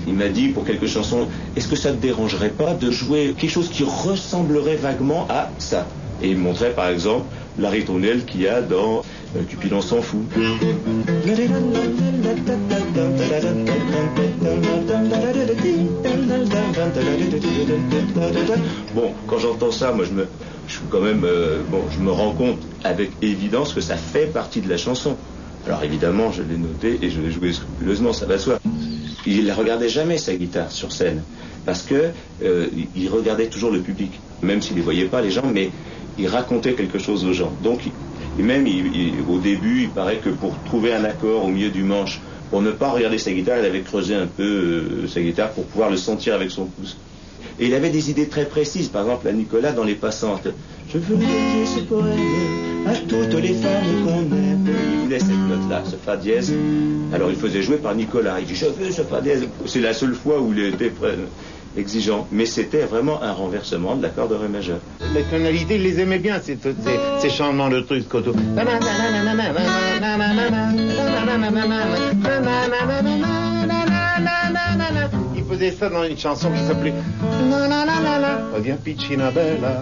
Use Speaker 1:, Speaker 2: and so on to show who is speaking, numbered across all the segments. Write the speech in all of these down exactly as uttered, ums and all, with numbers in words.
Speaker 1: Il m'a dit pour quelques chansons, est-ce que ça ne te dérangerait pas de jouer quelque chose qui ressemblerait vaguement à ça? Et il me montrait par exemple la ritournelle qu'il y a dans euh, Cupidon s'en fout. Bon, quand j'entends ça, moi je me, je suis quand même, euh, bon, je me rends compte avec évidence que ça fait partie de la chanson. Alors évidemment, je l'ai noté et je l'ai joué scrupuleusement, ça va de soi. Il ne regardait jamais sa guitare sur scène parce que euh, il regardait toujours le public, même s'il ne les voyait pas les gens, mais il racontait quelque chose aux gens. Donc, et même il, il, au début, il paraît que pour trouver un accord au milieu du manche, pour ne pas regarder sa guitare, il avait creusé un peu euh, sa guitare pour pouvoir le sentir avec son pouce. Et il avait des idées très précises. Par exemple, à Nicolas, dans Les Passantes, je veux dédier ce poème à toutes les femmes qu'on aime. Il voulait cette note-là, ce fa dièse. Alors il faisait jouer par Nicolas. Il dit, je veux ce fa dièse. C'est la seule fois où il était prêt, exigeant. Mais c'était vraiment un renversement de l'accord de ré majeur.
Speaker 2: Les tonalités, il les aimait bien, ces, ces, ces changements de trucs. Coteau. Il faisait ça dans une chanson qui s'appelait Reviens Piccina Bella,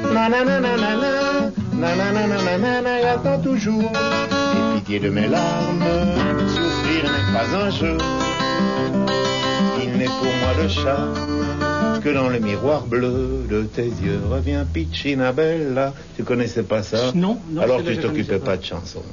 Speaker 2: et attends toujours. Et pitié de mes larmes, souffrir n'est pas un jeu. Il n'est pour moi le charme que dans le miroir bleu de tes yeux. Reviens Piccina Bella. Tu connaissais pas ça?
Speaker 3: Non, non.
Speaker 2: Alors tu t'occupais pas de chansons.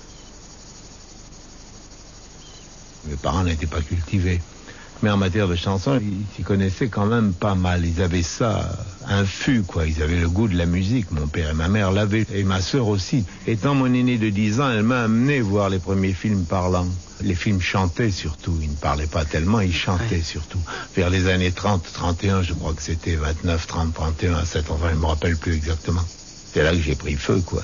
Speaker 2: Mes parents n'étaient pas cultivés. Mais en matière de chansons, ils s'y connaissaient quand même pas mal. Ils avaient ça infus, quoi. Ils avaient le goût de la musique. Mon père et ma mère l'avaient. Et ma sœur aussi. Étant mon aînée de dix ans, elle m'a amené voir les premiers films parlants. Les films chantaient surtout. Ils ne parlaient pas tellement, ils chantaient surtout. Vers les années trente, trente et un, je crois que c'était vingt-neuf, trente, trente et un, sept, enfin, je ne me rappelle plus exactement. C'est là que j'ai pris feu, quoi.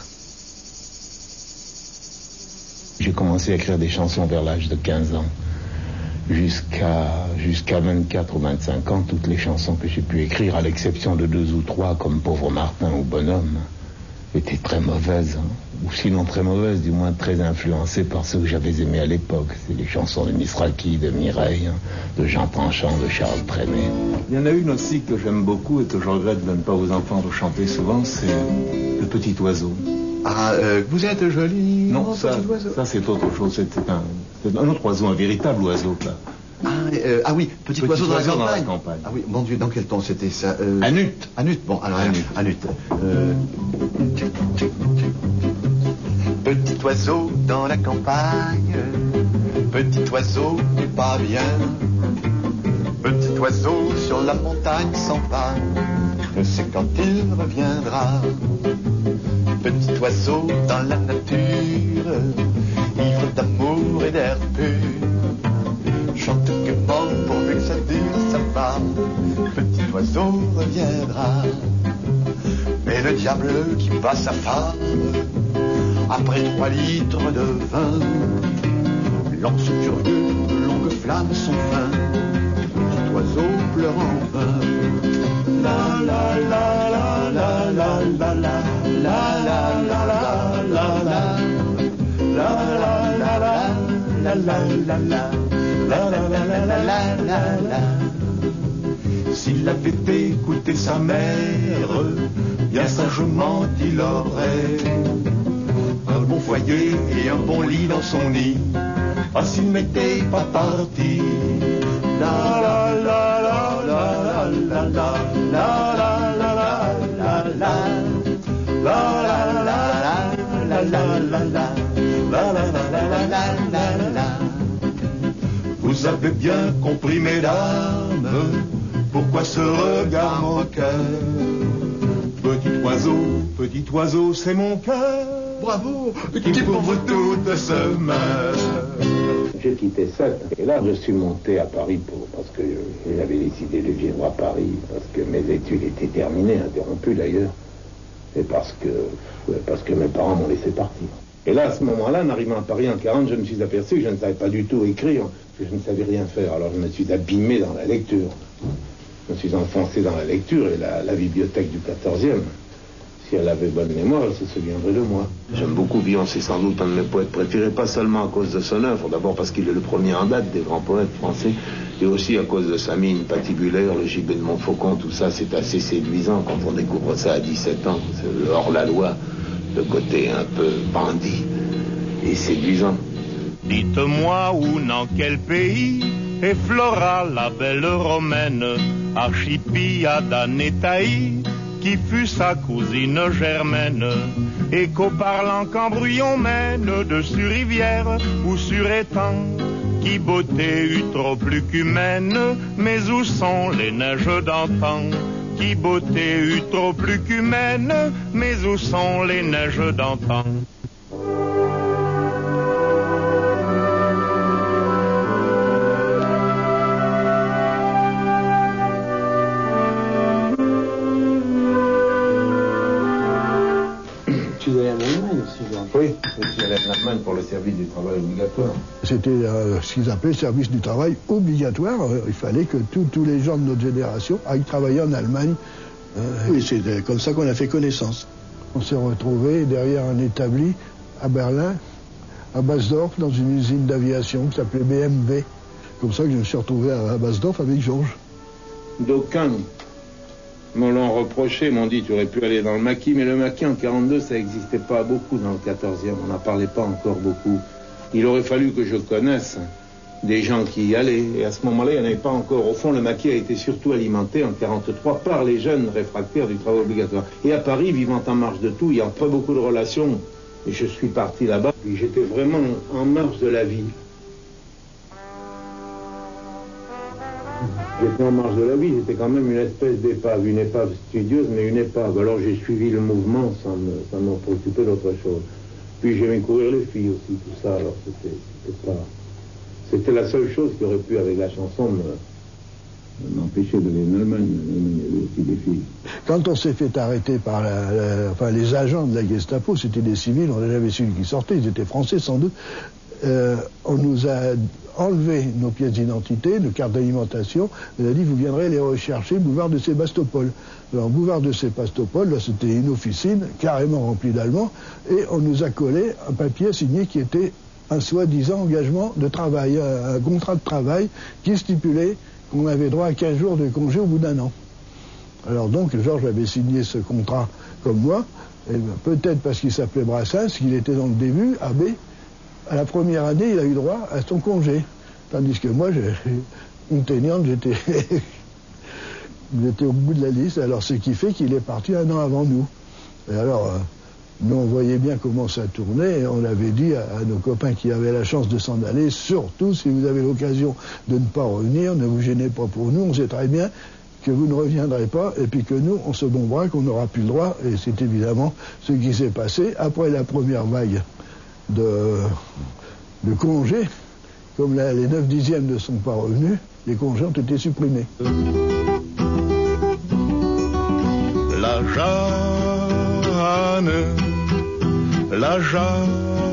Speaker 2: J'ai commencé à écrire des chansons vers l'âge de quinze ans. Jusqu'à jusqu'à vingt-quatre ou vingt-cinq ans, toutes les chansons que j'ai pu écrire, à l'exception de deux ou trois, comme Pauvre Martin ou Bonhomme, étaient très mauvaises, hein. Ou sinon très mauvaises, du moins très influencées par ceux que j'avais aimés à l'époque. C'est les chansons de Misraki, de Mireille, hein, de Jean Tranchant, de Charles Trenet.
Speaker 4: Il y en a une aussi que j'aime beaucoup et que je regrette de ne pas vous entendre chanter souvent, c'est Le Petit Oiseau.
Speaker 5: Ah, euh, vous êtes joli.
Speaker 4: Non,
Speaker 5: oh,
Speaker 4: ça, ça c'est autre chose. C'est un, c'est un autre oiseau, un véritable oiseau, là.
Speaker 5: Ah, euh, ah oui, petit, petit oiseau, dans, oiseau la dans la
Speaker 4: campagne.
Speaker 5: Ah oui, mon Dieu, dans quel ton c'était ça euh...
Speaker 4: Anut.
Speaker 5: Anut, bon, alors
Speaker 4: Anut.
Speaker 5: Anut. Euh... Petit oiseau dans la campagne, petit oiseau n'est pas bien. Petit oiseau sur la montagne sans pas, ne sait quand il reviendra. Petit oiseau dans la nature, ivre d'amour et d'air pur, chante gaiement pourvu que ça dure, ça va. Petit oiseau reviendra. Mais le diable qui bat sa femme, après trois litres de vin, lance furieux de longues flammes son fin. Petit oiseau pleure en vain. La la la la la la la la. La la la la la la la la la la la la la la la la la la. S'il avait écouté sa mère, bien sagement il aurait un bon foyer et un bon lit dans son nid. Ah, s'il m'était pas parti. La la la la la la la la la la la la la. La la la la la la la la la la la la la la. Vous avez bien compris, mesdames, pourquoi ce regard moqueur. Petit oiseau, petit oiseau, c'est mon cœur. Bravo, qui pour vous toutes se meurt.
Speaker 2: J'ai quitté ça, et là je suis monté à Paris pour, parce que j'avais décidé de vivre à Paris, parce que mes études étaient terminées, interrompues d'ailleurs. Et parce que, parce que mes parents m'ont laissé partir. Et là, à ce moment-là, en arrivant à Paris en quarante, je me suis aperçu que je ne savais pas du tout écrire, que je ne savais rien faire. Alors je me suis abîmé dans la lecture. Je me suis enfoncé dans la lecture et la, la bibliothèque du quatorzième. Si elle avait bonne mémoire, elle se souviendrait de moi. J'aime beaucoup Villon, c'est sans doute un de mes poètes préférés, pas seulement à cause de son œuvre, d'abord parce qu'il est le premier en date des grands poètes français, et aussi à cause de sa mine patibulaire, le gibet de Montfaucon, tout ça, c'est assez séduisant quand on découvre ça à dix-sept ans. C'est hors-la-loi, le côté un peu bandit et séduisant.
Speaker 3: Dites-moi où, dans quel pays est Flora, la belle romaine, archipiade Nétaï, qui fut sa cousine germaine, et qu'au parlant qu'embrouillon mène, dessus rivière ou sur étang, qui beauté eut trop plus qu'humaine, mais où sont les neiges d'antan? Qui beauté eut trop plus qu'humaine, mais où sont les neiges d'antan?
Speaker 2: Oui, je suis allé en Allemagne pour le service du travail obligatoire.
Speaker 6: C'était euh, ce qu'ils appelaient le service du travail obligatoire. Il fallait que tous les gens de notre génération aillent travailler en Allemagne. Euh, oui, c'est comme ça qu'on a fait connaissance. On s'est retrouvés derrière un établi à Berlin, à Basdorf, dans une usine d'aviation qui s'appelait B M W. Comme ça que je me suis retrouvé à Basdorf avec Georges.
Speaker 2: D'aucuns me l'ont reproché, m'ont dit tu aurais pu aller dans le maquis, mais le maquis en quarante-deux ça n'existait pas beaucoup dans le quatorzième, on n'en parlait pas encore beaucoup. Il aurait fallu que je connaisse des gens qui y allaient, et à ce moment-là il n'y en avait pas encore. Au fond le maquis a été surtout alimenté en quarante-trois par les jeunes réfractaires du travail obligatoire. Et à Paris, vivant en marge de tout, il n'y a pas beaucoup de relations, et je suis parti là-bas, et j'étais vraiment en marge de la vie. J'étais en marge de la vie, j'étais quand même une espèce d'épave, une épave studieuse, mais une épave. Alors j'ai suivi le mouvement sans me, sans me préoccuper d'autre chose. Puis j'aimais courir les filles aussi, tout ça, alors c'était, c'était pas... C'était la seule chose qui aurait pu, avec la chanson, me, m'empêcher d'aller en Allemagne. Il y avait aussi des filles.
Speaker 6: Quand on s'est fait arrêter par la, la, enfin, les agents de la Gestapo, c'était des civils, on n'avait jamais su qui sortaient, ils étaient français sans doute. Euh, on nous a enlevé nos pièces d'identité, nos cartes d'alimentation, on a dit vous viendrez les rechercher boulevard de Sébastopol. Alors boulevard de Sébastopol, là c'était une officine carrément remplie d'Allemands, et on nous a collé un papier signé qui était un soi-disant engagement de travail, un, un contrat de travail qui stipulait qu'on avait droit à quinze jours de congé au bout d'un an. Alors donc Georges avait signé ce contrat comme moi, et peut-être parce qu'il s'appelait Brassens, qu'il était dans le début, A B. À la première année, il a eu droit à son congé. Tandis que moi, une teignante, j'étais j'étais au bout de la liste. Alors, ce qui fait qu'il est parti un an avant nous. Et alors, euh, nous, on voyait bien comment ça tournait. Et on avait dit à, à nos copains qui avaient la chance de s'en aller, surtout, si vous avez l'occasion de ne pas revenir, ne vous gênez pas pour nous. On sait très bien que vous ne reviendrez pas, et puis que nous, on se bombera, qu'on n'aura plus le droit. Et c'est évidemment ce qui s'est passé après la première vague de, de congés. Comme la, les neuf dixièmes ne sont pas revenus, les congés ont été supprimés.
Speaker 3: La Jeanne, la Jeanne,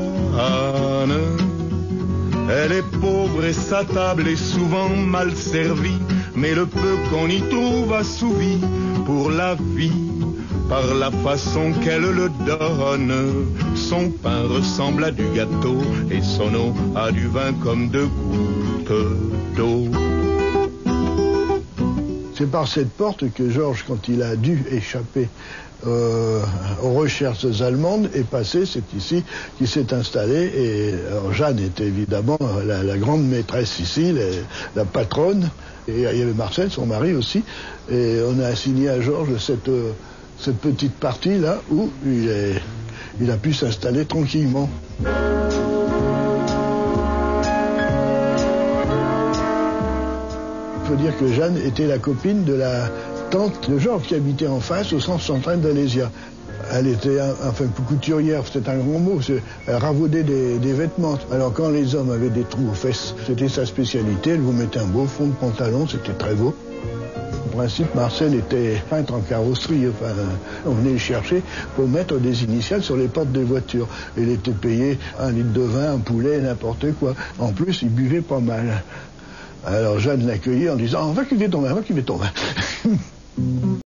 Speaker 3: elle est pauvre et sa table est souvent mal servie, mais le peu qu'on y trouve assouvi pour la vie. Par la façon qu'elle le donne, son pain ressemble à du gâteau et son eau à du vin comme de gouttes d'eau.
Speaker 6: C'est par cette porte que Georges, quand il a dû échapper euh, aux recherches allemandes, est passé. C'est ici qu'il s'est installé. Et alors, Jeanne était évidemment la, la grande maîtresse ici, la, la patronne. Et il y avait Marcel, son mari aussi. Et on a assigné à Georges cette... Euh, cette petite partie-là où il, est, il a pu s'installer tranquillement. Il faut dire que Jeanne était la copine de la tante de Georges qui habitait en face au centre central d'Alésia. Elle était enfin couturière, c'est un grand mot, elle ravaudait des, des vêtements. Alors quand les hommes avaient des trous aux fesses, c'était sa spécialité, elle vous mettait un beau fond de pantalon, c'était très beau. En principe, Marcel était peintre en carrosserie. Enfin, on venait le chercher pour mettre des initiales sur les portes des voitures. Il était payé un litre de vin, un poulet, n'importe quoi. En plus, il buvait pas mal. Alors Jeanne l'accueillait en disant « Va cuver ton vin, va cuver ton vin ».